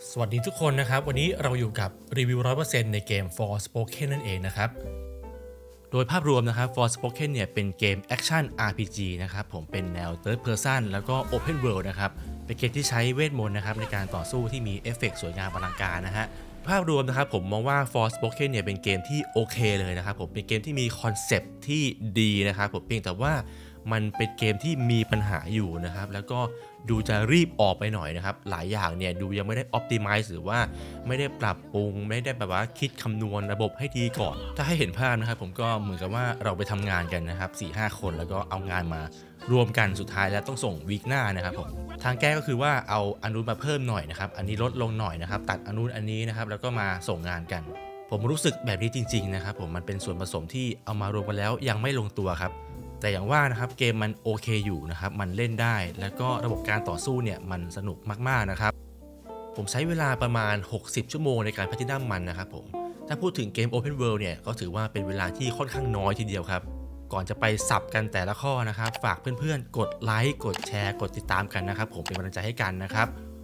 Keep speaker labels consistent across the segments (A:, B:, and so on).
A: สวัสดีทุกคนนะครับวันนี้เราอยู่กับรีวิว 100% ในเกม Forspoken นั่นเองนะครับโดยภาพรวมนะครับ Forspoken เนี่ยเป็นเกมแอคชั่น RPG นะครับผมเป็นแนว Third Person แล้วก็ Open World นะครับเป็นเกมที่ใช้เวทมนต์นะครับในการต่อสู้ที่มีเอฟเฟกต์สวยงามอลังการนะฮะภาพรวมนะครับผมมองว่า Forspoken เนี่ยเป็นเกมที่โอเคเลยนะครับผมเป็นเกมที่มีคอนเซปต์ที่ดีนะครับผมเพียงแต่ว่ามันเป็นเกมที่มีปัญหาอยู่นะครับแล้วก็ดูจะรีบออกไปหน่อยนะครับหลายอย่างเนี่ยดูยังไม่ได้ optimize หรือว่าไม่ได้ปรับปรุงไม่ได้แบบว่าคิดคำนวณระบบให้ดีก่อนถ้าให้เห็นภาพนะครับผมก็เหมือนกับว่าเราไปทำงานกันนะครับ 4-5 คนแล้วก็เอางานมารวมกันสุดท้ายแล้วต้องส่งวีคหน้านะครับผมทางแก้ก็คือว่าเอาอนุมาเพิ่มหน่อยนะครับอันนี้ลดลงหน่อยนะครับตัดอนุอันนี้นะครับแล้วก็มาส่งงานกันผมรู้สึกแบบนี้จริงๆนะครับผมมันเป็นส่วนผสมที่เอามารวมกันแล้วยังไม่ลงตัวครับแต่อย่างว่านะครับเกมมันโอเคอยู่นะครับมันเล่นได้แล้วก็ระบบการต่อสู้เนี่ยมันสนุกมากๆนะครับผมใช้เวลาประมาณ60ชั่วโมงในการแพลทินัมมันนะครับผมถ้าพูดถึงเกม Open World เนี่ยก็ถือว่าเป็นเวลาที่ค่อนข้างน้อยทีเดียวครับก่อนจะไปสับกันแต่ละข้อนะครับฝากเพื่อนๆกดไลค์กดแชร์กดติดตามกันนะครับผมเป็นกำลังใจให้กันนะครับ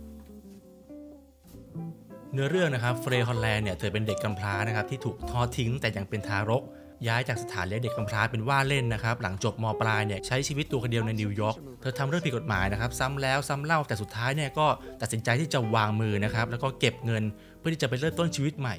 A: เนื้อเรื่องนะครับเฟรย์ฮอลแลนด์เนี่ยเธอเป็นเด็กกำพร้านะครับที่ถูกทอดทิ้งแต่ยังเป็นทารกย้ายจากสถานเลี้ยงเด็กกำพร้าเป็นว่าเล่นนะครับหลังจบม.ปลายเนี่ยใช้ชีวิตตัวคนเดียวในนิวยอร์กเธอทำเรื่องผิดกฎหมายนะครับซ้ำแล้วซ้ำเล่าแต่สุดท้ายเนี่ยก็ตัดสินใจที่จะวางมือนะครับแล้วก็เก็บเงินเพื่อที่จะไปเริ่มต้นชีวิตใหม่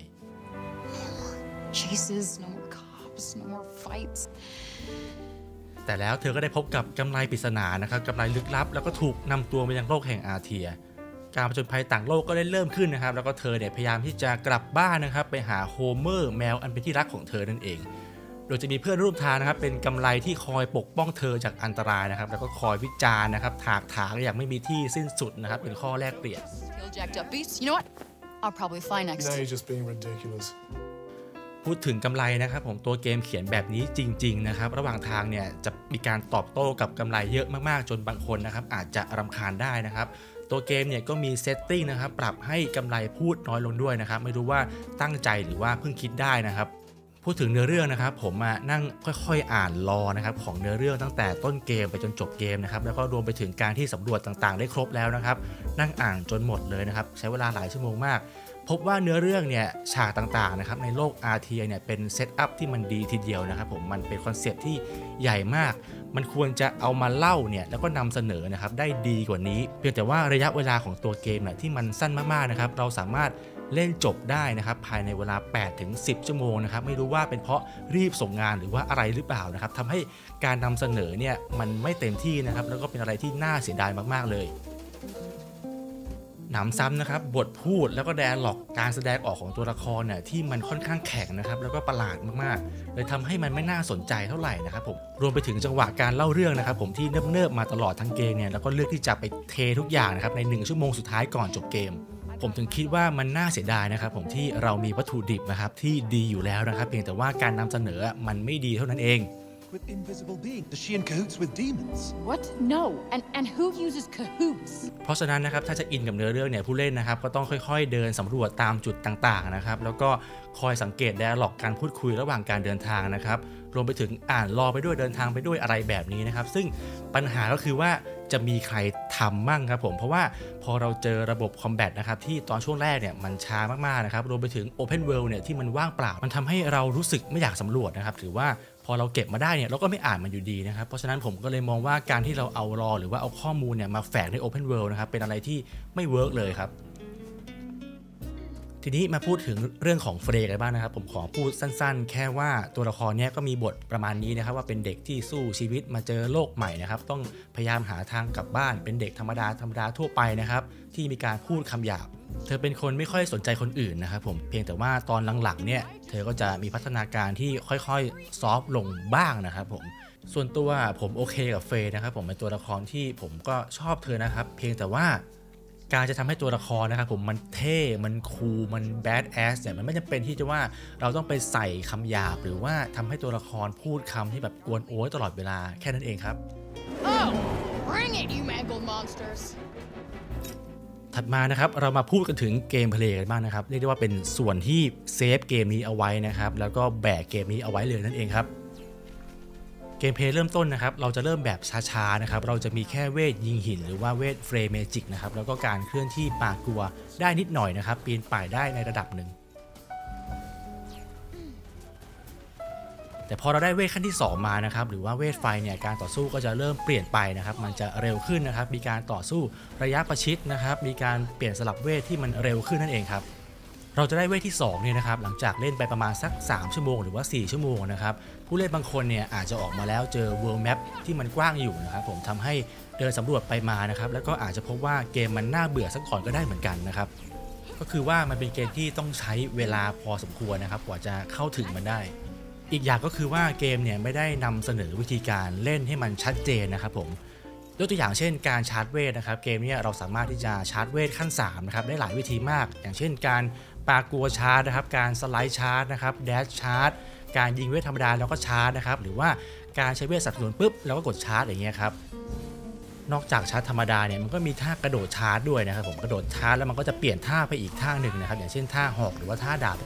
B: Chases, no more cops, no more fights.
A: แต่แล้วเธอก็ได้พบกับกำไรปริศนานะครับกำไรลึกลับแล้วก็ถูกนำตัวไปยังโลกแห่งอาเทียการผจญภัยต่างโลกก็ได้เริ่มขึ้นนะครับแล้วก็เธอเนี่ยพยายามที่จะกลับบ้านนะครับไปหาโฮเมอร์แมวอันเป็นที่รักของเธอนั่นเองโดยจะมีเพื่อนร่วมทางนะครับเป็นกำไรที่คอยปกป้องเธอจากอันตรายนะครับแล้วก็คอยวิจารณ์นะครับถากถางอย่างไม่มีที่สิ้นสุดนะครับเป็นข้อแลกเปลี่ยน
B: Kill jacked up beasts. You know what? I'll probably fly next.
C: No, you're just being ridiculous.
A: พูดถึงกำไรนะครับผมตัวเกมเขียนแบบนี้จริงๆนะครับระหว่างทางเนี่ยจะมีการตอบโต้กับกำไรเยอะมากๆจนบางคนนะครับอาจจะรำคาญได้นะครับตัวเกมเนี่ยก็มีเซตติ้งนะครับปรับให้กำไรพูดน้อยลงด้วยนะครับไม่รู้ว่าตั้งใจหรือว่าเพิ่งคิดได้นะครับพูดถึงเนื้อเรื่องนะครับผมมานั่งค่อยๆอ่านรอนะครับของเนื้อเรื่องตั้งแต่ต้นเกมไปจนจบเกมนะครับแล้วก็รวมไปถึงการที่สำรวจต่างๆได้ครบแล้วนะครับนั่งอ่านจนหมดเลยนะครับใช้เวลาหลายชั่วโมงมากพบว่าเนื้อเรื่องเนี่ยฉากต่างๆนะครับในโลกอาร์เทียเนี่ยเป็นเซตอัพที่มันดีทีเดียวนะครับผมมันเป็นคอนเซปต์ที่ใหญ่มากมันควรจะเอามาเล่าเนี่ยแล้วก็นำเสนอนะครับได้ดีกว่านี้เพียงแต่ว่าระยะเวลาของตัวเกมเนี่ยที่มันสั้นมากๆนะครับเราสามารถเล่นจบได้นะครับภายในเวลา 8-10 ชั่วโมงนะครับไม่รู้ว่าเป็นเพราะรีบส่งงานหรือว่าอะไรหรือเปล่านะครับทำให้การนำเสนอเนี่ยมันไม่เต็มที่นะครับแล้วก็เป็นอะไรที่น่าเสียดายมากๆเลยหนำซ้ำนะครับบทพูดแล้วก็ไดอะล็อกการแสดงออกของตัวละครเนี่ยที่มันค่อนข้างแข็งนะครับแล้วก็ประหลาดมากๆเลยทำให้มันไม่น่าสนใจเท่าไหร่นะครับผมรวมไปถึงจังหวะการเล่าเรื่องนะครับผมที่เนิบๆมาตลอดทั้งเกมเนี่ยแล้วก็เลือกที่จะไปเททุกอย่างนะครับใน1 ชั่วโมงสุดท้ายก่อนจบเกมผมถึงคิดว่ามันน่าเสียดายนะครับผมที่เรามีวัตถุดิบนะครับที่ดีอยู่แล้วนะครับเพียงแต่ว่าการนำเสนอมันไม่ดีเท่านั้นเอง
C: With invisible beings, is she in cahoots with demons?
B: What? No. And who uses cahoots?
A: เพราะฉะนั้นนะครับถ้าจะอินกับเนื้อเรื่องเนี่ยผู้เล่นนะครับก็ต้องค่อยๆเดินสำรวจตามจุดต่างๆนะครับแล้วก็คอยสังเกตไดอะล็อกการพูดคุยระหว่างการเดินทางนะครับรวมไปถึงอ่านรอไปด้วยเดินทางไปด้วยอะไรแบบนี้นะครับซึ่งปัญหาก็คือว่าจะมีใครทำมั่งครับผมเพราะว่าพอเราเจอระบบคอมแบทนะครับที่ตอนช่วงแรกเนี่ยมันช้ามากๆนะครับรวมไปถึง Open World เนี่ยที่มันว่างเปล่ามันทำให้เรารู้สึกไม่อยากสำรวจนะครับถือว่าพอเราเก็บมาได้เนี่ยเราก็ไม่อ่านมันอยู่ดีนะครับเพราะฉะนั้นผมก็เลยมองว่าการที่เราเอารอหรือว่าเอาข้อมูลเนี่ยมาแฝงใน Open World นะครับเป็นอะไรที่ไม่เวิร์กเลยครับทีนี้มาพูดถึงเรื่องของเฟรย์กันบ้างนะครับผมขอพูดสั้นๆแค่ว่าตัวละครเนี่ยก็มีบทประมาณนี้นะครับว่าเป็นเด็กที่สู้ชีวิตมาเจอโลกใหม่นะครับต้องพยายามหาทางกลับบ้านเป็นเด็กธรรมดาทั่วไปนะครับที่มีการพูดคำหยาบเธอเป็นคนไม่ค่อยสนใจคนอื่นนะครับผมเพียงแต่ว่าตอนหลังๆเนี่ยเธอก็จะมีพัฒนาการที่ค่อยๆซอฟต์ลงบ้างนะครับผมส่วนตัวผมโอเคกับเฟย์นะครับผมเป็นตัวละครที่ผมก็ชอบเธอนะครับเพียงแต่ว่าการจะทำให้ตัวละครนะครับผมมันเท่มันคูลมันแบดแอสเนี่ยมันไม่จำเป็นที่จะว่าเราต้องไปใส่คำหยาบหรือว่าทำให้ตัวละครพูดคำที่แบบกวนโอ้ยตลอดเวลาแค่นั้นเองครับ
B: Oh, bring it, you mangled monsters.
A: ถัดมานะครับเรามาพูดกันถึงเกมเพลย์กันบ้างนะครับเรียกได้ว่าเป็นส่วนที่เซฟเกมนี้เอาไว้นะครับแล้วก็แบกเกมนี้เอาไว้เลยนั่นเองครับเกมเพลย์เริ่มต้นนะครับเราจะเริ่มแบบช้าๆนะครับเราจะมีแค่เวทยิงหินหรือว่าเวทเฟรเมจิกนะครับแล้วก็การเคลื่อนที่ปากัวได้นิดหน่อยนะครับปีนป่ายได้ในระดับหนึ่งแต่พอเราได้เวทขั้นที่2มานะครับหรือว่าเวทไฟเนี่ยการต่อสู้ก็จะเริ่มเปลี่ยนไปนะครับมันจะเร็วขึ้นนะครับมีการต่อสู้ระยะประชิดนะครับมีการเปลี่ยนสลับเวทที่มันเร็วขึ้นนั่นเองครับเราจะได้เวทที่2เนี่ยนะครับหลังจากเล่นไปประมาณสัก3ชั่วโมงหรือว่า4ชั่วโมงนะครับผู้เล่นบางคนเนี่ยอาจจะออกมาแล้วเจอ World Map ที่มันกว้างอยู่นะครับผมทำให้เดินสำรวจไปมานะครับแล้วก็อาจจะพบว่าเกมมันน่าเบื่อสักก่อนก็ได้เหมือนกันนะครับก็คือว่ามันเป็นเกมที่ต้องใช้เวลาพอสมควรนะครับกว่าจะเข้าถึงมันได้อีกอย่างก็คือว่าเกมเนี่ยไม่ได้นำเสนอวิธีการเล่นให้มันชัดเจนนะครับผมยกตัวอย่างเช่นการชาร์จเวทนะครับเกมนี้เราสามารถที่จะชาร์จเวทขั้น3นะครับได้หลายวิธีมากอย่างเช่นการปากัวชาร์จนะครับการสไลด์ชาร์จนะครับแดชชาร์จการยิงเวทธรรมดาแล้วก็ชาร์จนะครับหรือว่าการใช้เวทสับสนปุ๊บแล้วก็กดชาร์จอย่างเงี้ยครับนอกจากชาร์จธรรมดาเนี่ยมันก็มีท่ากระโดดชาร์จด้วยนะครับผมกระโดดชาร์จแล้วมันก็จะเปลี่ยนท่าไปอีกท่าหนึ่งนะครับอย่างเช่นท่าหอกหรือว่าท่าดาบ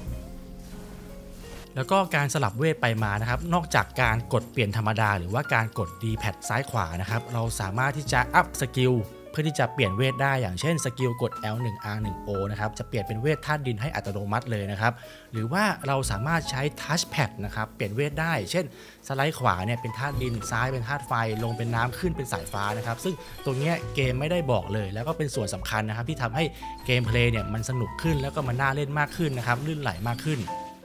A: แล้วก็การสลับเวทไปมานะครับนอกจากการกดเปลี่ยนธรรมดาหรือว่าการกด D-pad ซ้ายขวานะครับเราสามารถที่จะอัพสกิลเพื่อที่จะเปลี่ยนเวทได้อย่างเช่นสกิลกด L1 R1O นะครับจะเปลี่ยนเป็นเวทธาตุดินให้อัตโนมัติเลยนะครับหรือว่าเราสามารถใช้ทัชแพดนะครับเปลี่ยนเวทได้เช่นสไลด์ขวาเนี่ยเป็นธาตุดินซ้ายเป็นธาตุไฟลงเป็นน้ำขึ้นเป็นสายฟ้านะครับซึ่งตรงนี้เกมไม่ได้บอกเลยแล้วก็เป็นส่วนสำคัญนะครับที่ทำให้เกมเพลย์เนี่ยมันสนุกขึ้นแล้วก็มันน่าเล่นมากขึ้นนะครับลื่นไหลมากขึ้น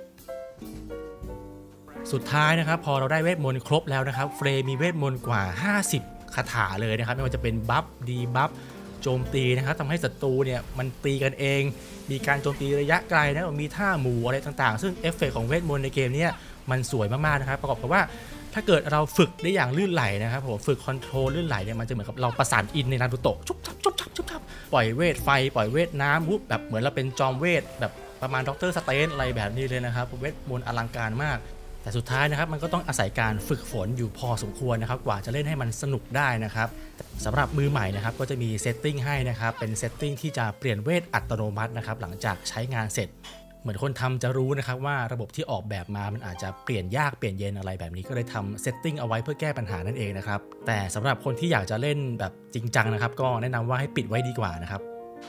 A: สุดท้ายนะครับพอเราได้เวทมนต์ครบแล้วนะครับเฟรมีเวทมนต์กว่า50คาถาเลยนะครับไม่ว่าจะเป็นบัฟดีบัฟโจมตีนะครับทำให้ศัตรูเนี่ยมันตีกันเองมีการโจมตีระยะไกลนะมีท่าหมู่อะไรต่างๆซึ่งเอฟเฟกต์ของเวทมนต์ในเกมนี้มันสวยมากๆนะครับประกอบกับว่าถ้าเกิดเราฝึกได้อย่างลื่นไหลนะครับผมฝึกคอนโทรลลื่นไหลเนี่ยมันจะเหมือนกับเราประสานอินในนารูโตะชุบชับชุบชับชุบชับปล่อยเวทไฟปล่อยเวทน้ำวุบแบบเหมือนเราเป็นจอมเวทแบบประมาณด็อกเตอร์สเตนอะไรแบบนี้เลยนะครับเวทมนต์อลังการมากแต่สุดท้ายนะครับมันก็ต้องอาศัยการฝึกฝนอยู่พอสมควรนะครับกว่าจะเล่นให้มันสนุกได้นะครับสำหรับมือใหม่นะครับก็จะมีเซตติ้งให้นะครับเป็นเซตติ้งที่จะเปลี่ยนเวทอัตโนมัตินะครับหลังจากใช้งานเสร็จเหมือนคนทำจะรู้นะครับว่าระบบที่ออกแบบมามันอาจจะเปลี่ยนยากเปลี่ยนเย็นอะไรแบบนี้ก็เลยทำเซตติ้งเอาไว้เพื่อแก้ปัญหานั่นเองนะครับแต่สำหรับคนที่อยากจะเล่นแบบจริงจังนะครับก็แนะนำว่าให้ปิดไว้ดีกว่านะครับ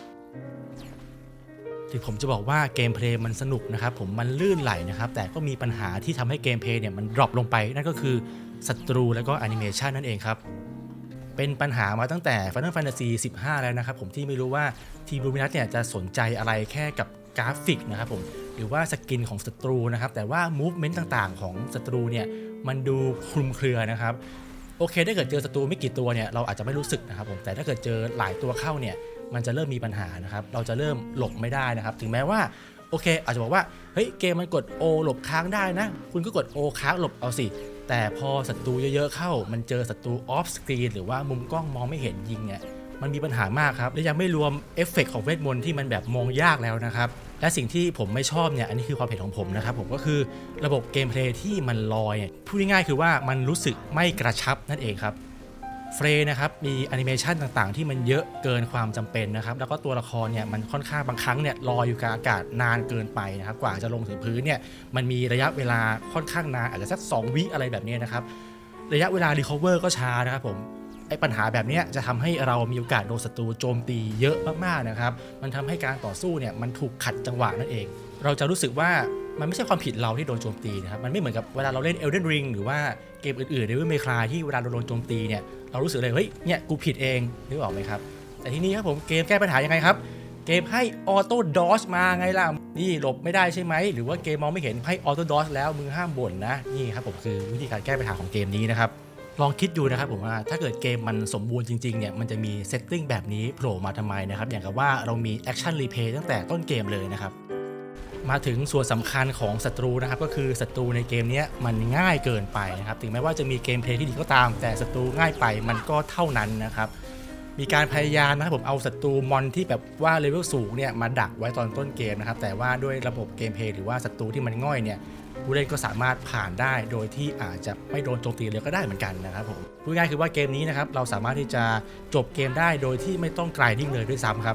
A: ถึงผมจะบอกว่าเกมเพลย์มันสนุกนะครับผมมันลื่นไหลนะครับแต่ก็มีปัญหาที่ทำให้เกมเพลย์เนี่ยมันดรอปลงไปนั่นก็คือศัตรูแล้วก็แอนิเมชันนั่นเองครับเป็นปัญหามาตั้งแต่ Final Fantasy 15แล้วนะครับผมที่ไม่รู้ว่าทีมลูมินัสเนี่ยจะสนใจอะไรแค่กับกราฟิกนะครับผมหรือว่าสกินของศัตรูนะครับแต่ว่ามูฟเมนต์ต่างๆของศัตรูเนี่ยมันดูคลุมเครือนะครับโอเคถ้าเกิดเจอศัตรูไม่กี่ตัวเนี่ยเราอาจจะไม่รู้สึกนะครับผมแต่ถ้าเกิดเจอหลายตัวเข้าเนี่ยมันจะเริ่มมีปัญหานะครับเราจะเริ่มหลบไม่ได้นะครับถึงแม้ว่าโอเคอาจจะบอกว่าเฮ้ยเกมมันกด O หลบค้างได้นะคุณก็กด O ค้างหลบเอาสิแต่พอศัตรูเยอะๆเข้ามันเจอศัตรูออฟสกรีนหรือว่ามุมกล้องมองไม่เห็นยิงเนี่ยมันมีปัญหามากครับและยังไม่รวมเอฟเฟกต์ของเวทมนต์ที่มันแบบมองยากแล้วนะครับและสิ่งที่ผมไม่ชอบเนี่ยอันนี้คือความเห็นของผมนะครับผมก็คือระบบเกมเพลย์ที่มันลอยพูดง่ายๆคือว่ามันรู้สึกไม่กระชับนั่นเองครับเฟรนะครับมีแอนิเมชันต่างๆที่มันเยอะเกินความจำเป็นนะครับแล้วก็ตัวละครเนี่ยมันค่อนข้างบางครั้งเนี่ยลอยอยู่กลางอากาศนานเกินไปนะครับกว่าจะลงถึงพื้นเนี่ยมันมีระยะเวลาค่อนข้างนานอาจจะสัก2 วิอะไรแบบนี้นะครับระยะเวลารีคอเวอร์ก็ช้านะครับผมไอ้ปัญหาแบบนี้จะทำให้เรามีโอกาสโดนศัตรูโจมตีเยอะมากๆนะครับมันทำให้การต่อสู้เนี่ยมันถูกขัดจังหวะนั่นเองเราจะรู้สึกว่ามันไม่ใช่ความผิดเราที่โดนโจมตีนะครับมันไม่เหมือนกับเวลาเราเล่น Elden Ring หรือว่าเกมอื่นๆในDevil May Cryที่เวลาเราโดนโจมตีเนี่ยเรารู้สึกเลยเฮ้ยเนี่ยกูผิดเองนึกออกไหมครับแต่ทีนี้ครับผมเกมแก้ปัญหายังไงครับเกมให้ออโต้ดอชมาไงล่ะนี่หลบไม่ได้ใช่ไหมหรือว่าเกมมองไม่เห็นให้ออโต้ดอชแล้วมึงห้ามบ่นนะนี่ครับผมคือวิธีการแก้ปัญหาของเกมนี้นะครับลองคิดดูนะครับผมว่าถ้าเกิดเกมมันสมบูรณ์จริงๆเนี่ยมันจะมีเซตติ้งแบบนี้โผล่มาทำไมนะครับอย่างกับว่าเรามีแอคชั่นรีเพย์ตั้งแต่ต้นเกมเลยนะครับมาถึงส่วนสำคัญของศัตรูนะครับก็คือศัตรูในเกมนี้มันง่ายเกินไปนะครับถึงแม้ว่าจะมีเกมเพลย์ที่ดีก็ตามแต่ศัตรูง่ายไปมันก็เท่านั้นนะครับมีการพยายามนะครับผมเอาศัตรูมอนที่แบบว่าเลเวลสูงเนี่ยมาดักไว้ตอนต้นเกมนะครับแต่ว่าด้วยระบบเกมเพลย์หรือว่าศัตรูที่มันง่อยเนี่ยผู้เล่นก็สามารถผ่านได้โดยที่อาจจะไม่โดนโจมตีเลยก็ได้เหมือนกันนะครับผมพูดง่ายคือว่าเกมนี้นะครับเราสามารถที่จะจบเกมได้โดยที่ไม่ต้องกรายดิ้งเลยด้วยซ้ำครับ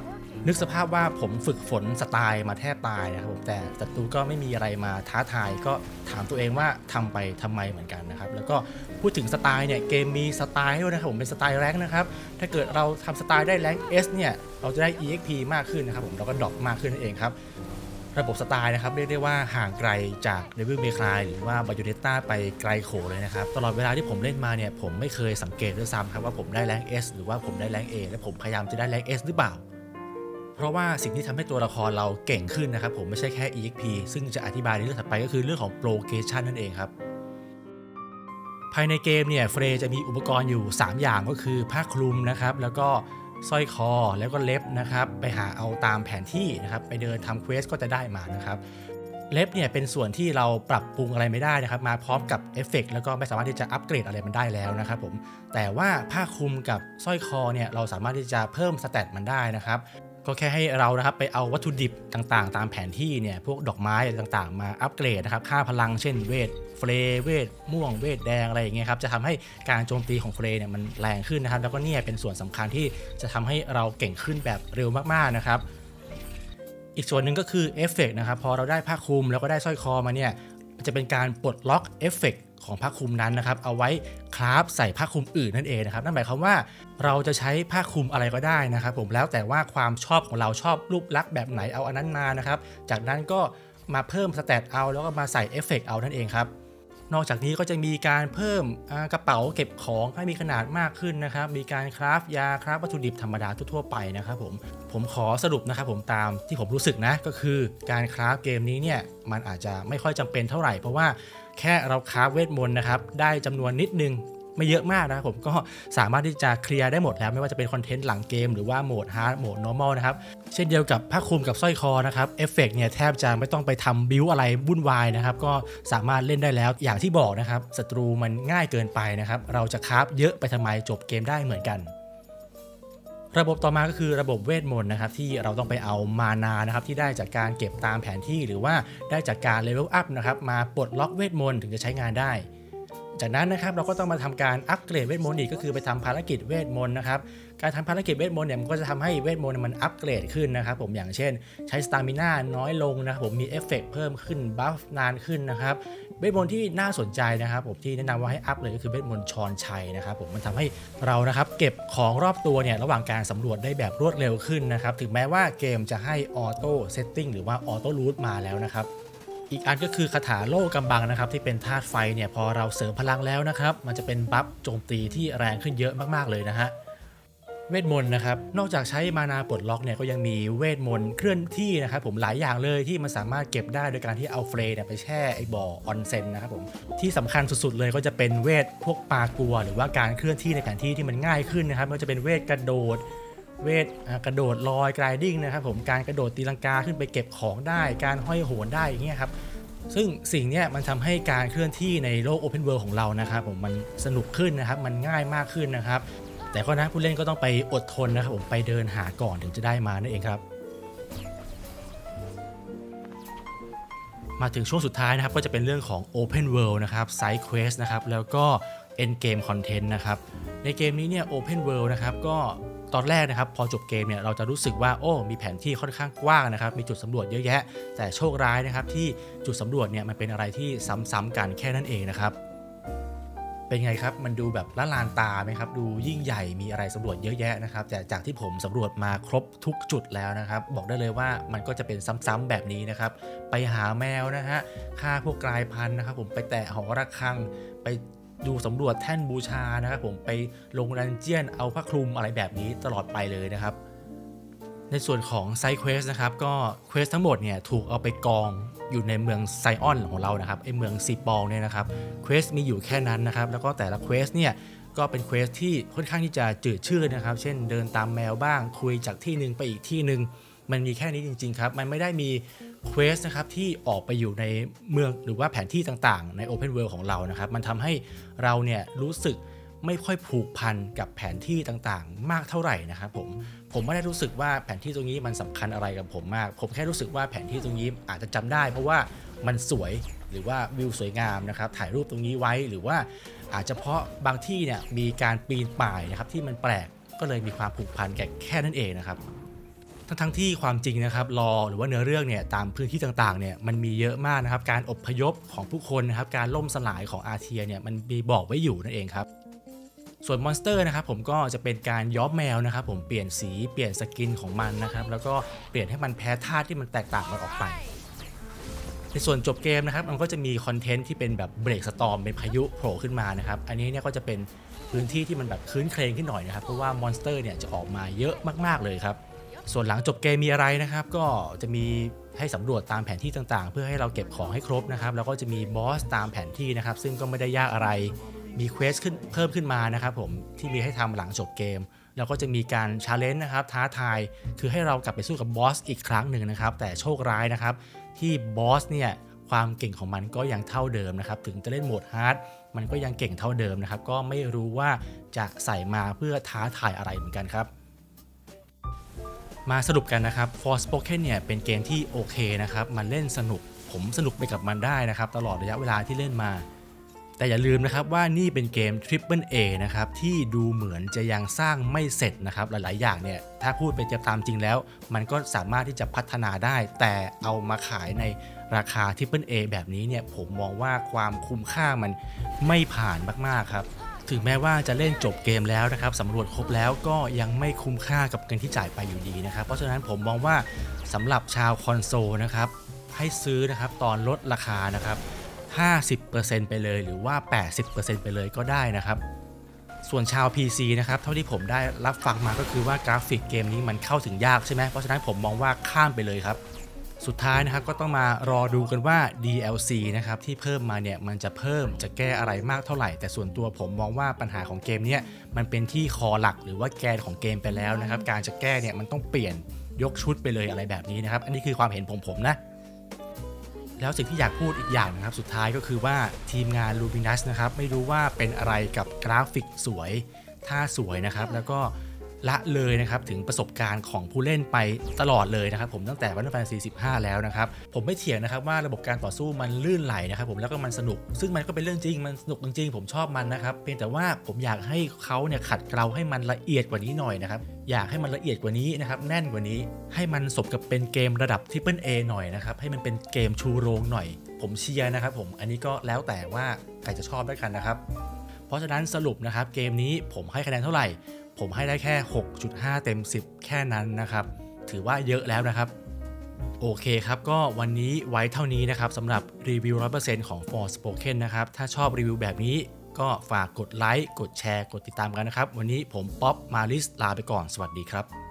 A: นึกสภาพว่าผมฝึกฝนสไตล์มาแทบตายนะครับผมแต่ศัตรูก็ไม่มีอะไรมาท้าทายก็ถามตัวเองว่าทำไปทำไมเหมือนกันนะครับแล้วก็พูดถึงสไตล์เนี่ยเกมมีสไตล์ด้วยนะครับผมเป็นสไตล์แรงนะครับถ้าเกิดเราทำสไตล์ได้แรง S เนี่ยเราจะได้ EXP มากขึ้นนะครับผมแล้วก็ดรอปมากขึ้นนั่นเองครับระบบสไตล์นะครับเรียกได้ว่าห่างไกลจาก Devil May Cry หรือว่า Bayonetta ไปไกลโขเลยนะครับตลอดเวลาที่ผมเล่นมาเนี่ยผมไม่เคยสังเกตด้วยซ้ำครับว่าผมได้แรง S หรือว่าผมได้แรง A และผมพยายามจะได้แรง S หรือเปล่าเพราะว่าสิ่งที่ทำให้ตัวละครเราเก่งขึ้นนะครับผมไม่ใช่แค่ EXP ซึ่งจะอธิบายในเรื่องถัดไปก็คือเรื่องของ Progression นั่นเองครับภายในเกมเนี่ยเฟรย์จะมีอุปกรณ์อยู่3อย่างก็คือผ้าคลุมนะครับแล้วก็สร้อยคอแล้วก็เล็บนะครับไปหาเอาตามแผนที่นะครับไปเดินทำเควสก็จะได้มานะครับเล็บเนี่ยเป็นส่วนที่เราปรับปรุงอะไรไม่ได้นะครับมาพร้อมกับเอฟเฟกต์แล้วก็ไม่สามารถที่จะอัปเกรดอะไรมันได้แล้วนะครับผมแต่ว่าผ้าคลุมกับสร้อยคอเนี่ยเราสามารถที่จะเพิ่มสเตตมันได้นะครับก็แค่ให้เรานะครับไปเอาวัตถุดิบต่างๆตามแผนที่เนี่ยพวกดอกไม้ต่างๆมาอัปเกรดนะครับค่าพลังเช่นเวทเฟรเวทม่วงเวทแดงอะไรอย่างเงี้ยครับจะทำให้การโจมตีของเฟรเนี่ยมันแรงขึ้นนะครับแล้วก็เนี่ยเป็นส่วนสำคัญที่จะทำให้เราเก่งขึ้นแบบเร็วมากๆนะครับอีกส่วนหนึ่งก็คือเอฟเฟกต์นะครับพอเราได้ผ้าคลุมแล้วก็ได้สร้อยคอมาเนี่ยจะเป็นการปลดล็อกเอฟเฟกต์ของผ้าคลุมนั้นนะครับเอาไว้คราฟใส่ผ้าคลุมอื่นนั่นเองนะครับนั่นหมายความว่าเราจะใช้ผ้าคลุมอะไรก็ได้นะครับผมแล้วแต่ว่าความชอบของเราชอบรูปลักษณ์แบบไหนเอาอันนั้นมานะครับจากนั้นก็มาเพิ่มสเตตเอาแล้วก็มาใส่เอฟเฟกต์เอานั่นเองครับนอกจากนี้ก็จะมีการเพิ่มกระเป๋าเก็บของให้มีขนาดมากขึ้นนะครับมีการคราฟยาคราฟวัตถุดิบธรรมดาทั่วๆไปนะครับผมขอสรุปนะครับผมตามที่ผมรู้สึกนะก็คือการคราฟเกมนี้เนี่ยมันอาจจะไม่ค่อยจำเป็นเท่าไหร่เพราะว่าแค่เราคราฟเวทมนต์นะครับได้จำนวนนิดนึงไม่เยอะมากนะครับผมก็สามารถที่จะเคลียร์ได้หมดแล้วไม่ว่าจะเป็นคอนเทนต์หลังเกมหรือว่าโหมดฮาร์ดโหมดนอร์มอลนะครับเช่นเดียวกับผ้าคลุมกับสร้อยคอนะครับเอฟเฟกต์เนี่ยแทบจะไม่ต้องไปทำบิวอะไรวุ่นวายนะครับก็สามารถเล่นได้แล้วอย่างที่บอกนะครับศัตรูมันง่ายเกินไปนะครับเราจะคราฟเยอะไปทำไมจบเกมได้เหมือนกันระบบต่อมาก็คือระบบเวทมนต์นะครับที่เราต้องไปเอามานานะครับที่ได้จากการเก็บตามแผนที่หรือว่าได้จากการเลเวลอัพนะครับมาปลดล็อกเวทมนต์ถึงจะใช้งานได้จากนั้นนะครับเราก็ต้องมาทำการอัปเกรดเวทมนต์อีกก็คือไปทำภารกิจเวทมนต์นะครับการทำภารกิจเวทมนต์เนี่ยมันก็จะทำให้เวทมนต์มันอัปเกรดขึ้นนะครับผมอย่างเช่นใช้สตามิน่าน้อยลงนะครับผมมีเอฟเฟกต์เพิ่มขึ้นบัฟนานขึ้นนะครับเวทมนต์ที่น่าสนใจนะครับผมที่แนะนำว่าให้อัพเลยก็คือเวทมนต์ชอนชัยนะครับผมมันทำให้เรานะครับเก็บของรอบตัวเนี่ยระหว่างการสำรวจได้แบบรวดเร็วขึ้นนะครับถึงแม้ว่าเกมจะให้ออโต้เซตติ้งหรือว่าออโต้รูทมาแล้วนะครับอีกอันก็คือคาถาโล่กำบังนะครับที่เป็นธาตุไฟเนี่ยพอเราเสริมพลังแล้วนะครับมันจะเป็นบัฟโจมตีที่แรงขึ้นเยอะมากๆเลยนะฮะเวทมนต์นะครับนอกจากใช้มานาปลดล็อกเนี่ยก็ยังมีเวทมนต์เคลื่อนที่นะครับผมหลายอย่างเลยที่มันสามารถเก็บได้โดยการที่เอาเฟรย์ไปแช่ไอบ่อออนเซ็นนะครับผมที่สำคัญสุดๆเลยก็จะเป็นเวทพวกปลากัวหรือว่าการเคลื่อนที่ในแผนที่ที่มันง่ายขึ้นนะครับมันจะเป็นเวทกระโดดเวทกระโดดลอยไกลดิ้งนะครับผมการกระโดดตีลังกาขึ้นไปเก็บของได้การห้อยโหนได้อย่างเงี้ยครับซึ่งสิ่งนี้มันทำให้การเคลื่อนที่ในโลก Open World ของเรานะครับผมมันสนุกขึ้นนะครับมันง่ายมากขึ้นนะครับแต่ก็นะผู้เล่นก็ต้องไปอดทนนะครับผมไปเดินหาก่อนถึงจะได้มานั่นเองครับมาถึงช่วงสุดท้ายนะครับก็จะเป็นเรื่องของ Open World นะครับ Side Quest นะครับแล้วก็ End Game Content นะครับในเกมนี้เนี่ย Open World นะครับก็ตอนแรกนะครับพอจบเกมเนี่ยเราจะรู้สึกว่ามีแผนที่ค่อนข้างกว้างนะครับมีจุดสำรวจเยอะแยะแต่โชคร้ายนะครับที่จุดสำรวจเนี่ยมันเป็นอะไรที่ซ้ำๆกันแค่นั้นเองนะครับเป็นไงครับมันดูแบบละลานตาไหมครับดูยิ่งใหญ่มีอะไรสำรวจเยอะแยะนะครับแต่จากที่ผมสำรวจมาครบทุกจุดแล้วนะครับบอกได้เลยว่ามันก็จะเป็นซ้ำๆแบบนี้นะครับไปหาแมวนะฮะฆ่าพวกกลายพันธุ์นะครับผมไปแตะหอระฆังไปดูสำรวจแท่นบูชานะครับผมไปลงดันเจียนเอาผ้าคลุมอะไรแบบนี้ตลอดไปเลยนะครับในส่วนของไซด์เควสนะครับก็เควสทั้งหมดเนี่ยถูกเอาไปกองอยู่ในเมืองไซออนของเรานะครับไอเมืองซีปองเนี่ยนะครับเควสมีอยู่แค่นั้นนะครับแล้วก็แต่ละเควสเนี่ยก็เป็นเควสที่ค่อนข้างที่จะจืดชืดนะครับเช่นเดินตามแมวบ้างคุยจากที่หนึ่งไปอีกที่หนึ่งมันมีแค่นี้จริงๆครับมันไม่ได้มีเควสนะครับที่ออกไปอยู่ในเมืองหรือว่าแผนที่ต่างๆใน Open World ของเรานะครับมันทำให้เราเนี่ยรู้สึกไม่ค่อยผูกพันกับแผนที่ต่างๆมากเท่าไหร่นะครับผมไม่ได้รู้สึกว่าแผนที่ตรงนี้มันสำคัญอะไรกับผมมากผมแค่รู้สึกว่าแผนที่ตรงนี้อาจจะจำได้เพราะว่ามันสวยหรือว่าวิวสวยงามนะครับถ่ายรูปตรงนี้ไว้หรือว่าอาจจะเพราะบางที่เนี่ยมีการปีนป่ายนะครับที่มันแปลกก็เลยมีความผูกพันแค่นั้นเองนะครับทั้งที่ความจริงนะครับรอหรือว่าเนื้อเรื่องเนี่ยตามพื้นที่ต่างๆเนี่ยมันมีเยอะมากนะครับการอพยพของผู้คนนะครับการล่มสลายของอาร์เทียเนี่ยมันมีบอกไว้อยู่นั่นเองครับส่วนมอนสเตอร์นะครับผมก็จะเป็นการย้อมแมวนะครับผมเปลี่ยนสีเปลี่ยนสกินของมันนะครับแล้วก็เปลี่ยนให้มันแพ้ธาตุที่มันแตกต่างกันออกไปในส่วนจบเกมนะครับมันก็จะมีคอนเทนต์ที่เป็นแบบเบรกสตอร์มเป็นพายุโผล่ขึ้นมานะครับอันนี้เนี่ยก็จะเป็นพื้นที่ที่มันแบบคลื้นเครงขึ้นหน่อยนะครับเพราะว่ามอนสเตอร์เนี่ยจะออกมาเยอะมากๆเลยครับส่วนหลังจบเกมมีอะไรนะครับก็จะมีให้สำรวจตามแผนที่ต่างๆเพื่อให้เราเก็บของให้ครบนะครับแล้วก็จะมีบอสตามแผนที่นะครับซึ่งก็ไม่ได้ยากอะไรมีเควสเพิ่มขึ้นมานะครับผมที่มีให้ทำหลังจบเกมแล้วก็จะมีการชาเลนจ์นะครับท้าทายคือให้เรากลับไปสู้กับบอสอีกครั้งหนึ่งนะครับแต่โชคร้ายนะครับที่บอสเนี่ยความเก่งของมันก็ยังเท่าเดิมนะครับถึงจะเล่นโหมดฮาร์ดมันก็ยังเก่งเท่าเดิมนะครับก็ไม่รู้ว่าจะใส่มาเพื่อท้าทายอะไรเหมือนกันครับมาสรุปกันนะครับ Forspoken เนี่ยเป็นเกมที่โอเคนะครับมันเล่นสนุกผมสนุกไปกับมันได้นะครับตลอดระยะเวลาที่เล่นมาแต่อย่าลืมนะครับว่านี่เป็นเกม Triple A นะครับที่ดูเหมือนจะยังสร้างไม่เสร็จนะครับหลายๆอย่างเนี่ยถ้าพูดไปจะตามจริงแล้วมันก็สามารถที่จะพัฒนาได้แต่เอามาขายในราคา Triple A แบบนี้เนี่ยผมมองว่าความคุ้มค่ามันไม่ผ่านมากๆครับถึงแม้ว่าจะเล่นจบเกมแล้วนะครับสำรวจครบแล้วก็ยังไม่คุ้มค่ากับเงินที่จ่ายไปอยู่ดีนะครับเพราะฉะนั้นผมมองว่าสำหรับชาวคอนโซลนะครับให้ซื้อนะครับตอนลดราคานะครับ50% ไปเลยหรือว่า 80% ไปเลยก็ได้นะครับส่วนชาว PC นะครับเท่าที่ผมได้รับฟังมาก็คือว่ากราฟิกเกมนี้มันเข้าถึงยากใช่ไหมเพราะฉะนั้นผมมองว่าข้ามไปเลยครับสุดท้ายนะครับก็ต้องมารอดูกันว่า DLC นะครับที่เพิ่มมาเนี่ยมันจะเพิ่มจะแก้อะไรมากเท่าไหร่แต่ส่วนตัวผมมองว่าปัญหาของเกมนี้มันเป็นที่คอหลักหรือว่าแกนของเกมไปแล้วนะครับการจะแก้เนี่ยมันต้องเปลี่ยนยกชุดไปเลยอะไรแบบนี้นะครับอันนี้คือความเห็นผมนะแล้วสิ่งที่อยากพูดอีกอย่างนะครับสุดท้ายก็คือว่าทีมงาน Luminous นะครับไม่รู้ว่าเป็นอะไรกับกราฟิกสวยท่าสวยนะครับแล้วก็ละเลยนะครับถึงประสบการณ์ของผู้เล่นไปตลอดเลยนะครับผมตั้งแต่ Final Fantasy 15 แล้วนะครับผมไม่เถียงนะครับว่าระบบการต่อสู้มันลื่นไหลนะครับผมแล้วก็มันสนุกซึ่งมันก็เป็นเรื่องจริงมันสนุกจริงๆผมชอบมันนะครับเพียงแต่ว่าผมอยากให้เขาเนี่ยขัดเกลาให้มันละเอียดกว่านี้หน่อยนะครับอยากให้มันละเอียดกว่านี้นะครับแน่นกว่านี้ให้มันสมกับเป็นเกมระดับ Triple A หน่อยนะครับให้มันเป็นเกมชูโรงหน่อยผมเชียร์นะครับผมอันนี้ก็แล้วแต่ว่าใครจะชอบด้วยกันนะครับเพราะฉะนั้นสรุปนะครับเกมนี้ผมให้คะแนนเท่าไหร่ผมให้ได้แค่ 6.5 เต็ม 10 แค่นั้นนะครับถือว่าเยอะแล้วนะครับโอเคครับก็วันนี้ไว้เท่านี้นะครับสำหรับรีวิว 100% ของ Forspoken นะครับถ้าชอบรีวิวแบบนี้ก็ฝากกดไลค์กดแชร์กดติดตามกันนะครับวันนี้ผมป๊อปมาลิสลาไปก่อนสวัสดีครับ